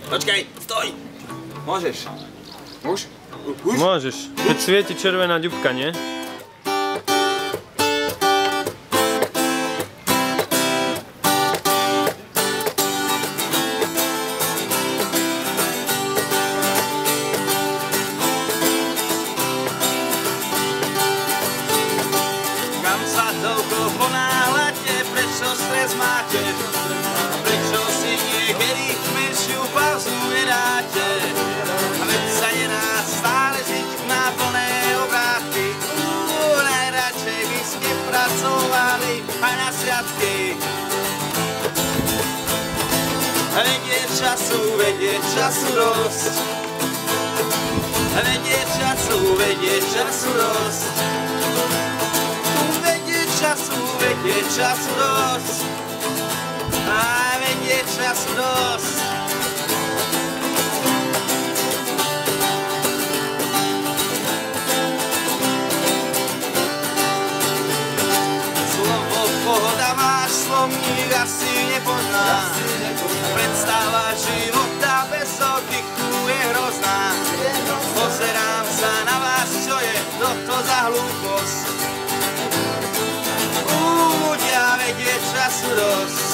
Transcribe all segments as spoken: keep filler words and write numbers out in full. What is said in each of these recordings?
Počkaj, stoj! Môžeš. Už? Už? Môžeš. Keď svieti červená ďubka, nie? Kam sa toľko ponáhľate, prečo stres máte? Prečo si niekedy menšiu pauzu nedáte? Veď sa nedá stále žiť na plné obráty. Uú, najradšej by ste pracovali aj na sviatky. Vedie času, vedie času dosť. Vedie času, vedie času dosť. Vedie času, vedie času dosť. A vedie času dosť. Slovo pohoda máš, slovník asi nepozná. Predstava života bez oddychu je hrozná. Pozerám sa na vás, čo je toto za hlúposť. Ľudia, vedie času dosť.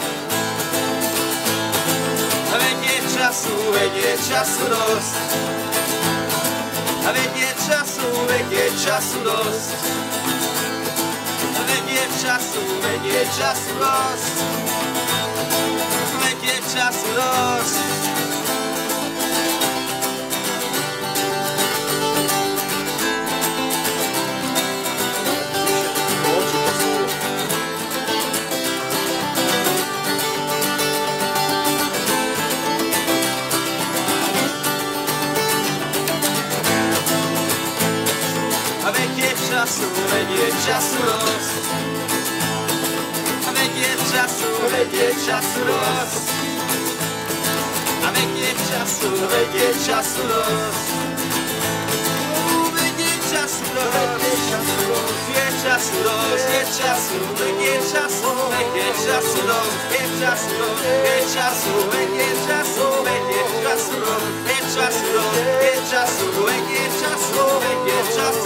Vedie času, vedie času dosť. Vedie času, vedie času dosť. Vedie času, vedie času dosť. Vedie času dosť. Vedie času, vedie času dosť. Vedie času, vedie času dosť. A vedie času, vedie času dosť. Vedie času dosť. Je času dosť, je času, vedie času, vedie času dosť. Je času dosť, je času, vedie času, vedie času dosť. Je času dosť, je času, vedie času, vedie času.